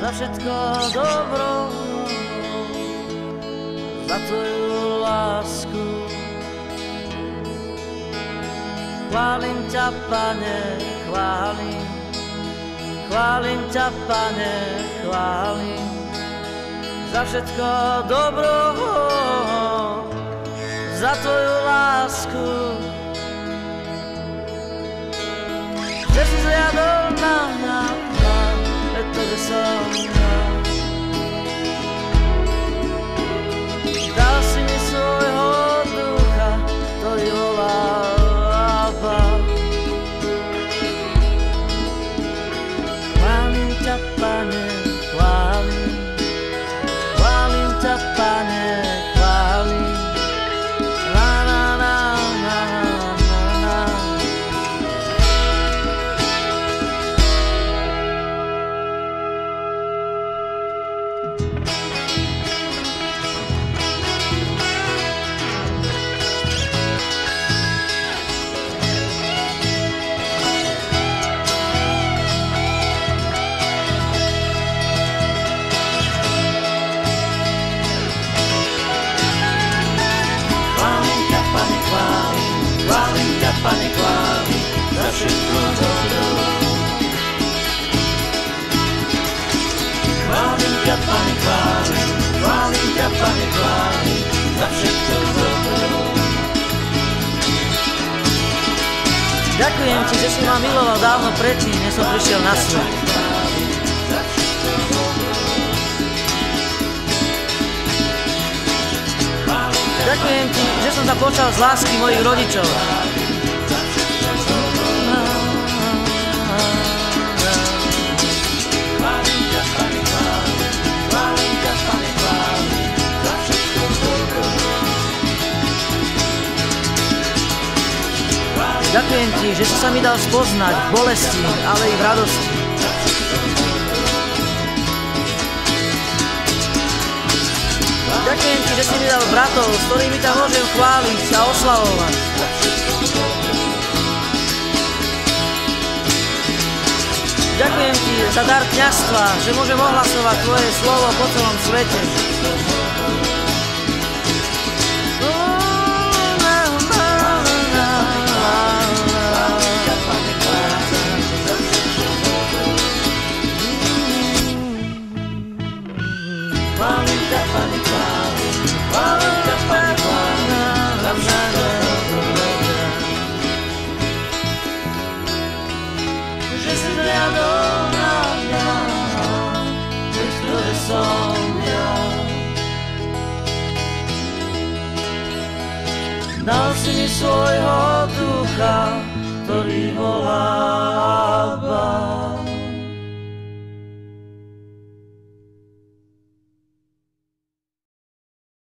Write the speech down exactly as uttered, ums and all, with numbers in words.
za všetko dobro, za tvoju lásku. Chválim ťa, Pane, chválim, chválim ťa, Pane, chválim, za všetko dobro, za tvoju lásku. Že si zliadol na mňa, pretože som ja. Dal si mi svojho ducha, ktorý volá Abba. Chválim ťa, Pane, chválim, chválim ťa, Pane, chválim. Na, na, na, na, na, na. Pane, chválim za všetko dobro. Chválim ťa, Pane, chválim, chválim ťa, Pane, chválim za všetko dobro. Ďakujem ti, že si ma miloval dávno predtým, než som prišiel na svet. Ďakujem ti, že som sa počal z lásky mojich rodičov. Ďakujem ti, že si sa mi dal spoznať v bolesti, ale i v radosti. Ďakujem ti, že si mi dal bratov, s ktorými ťa môžem chváliť a oslavovať. Ďakujem ti za dar kňazstva, že môžem ohlasovať tvoje slovo po celom svete. Chválim ťa, Pane, chválim, chválim ťa, Pane, chválim, za všetko dobro. Že si zliadol na mňa, pretože som ja. Dal si mi svojho ducha, ktorý volá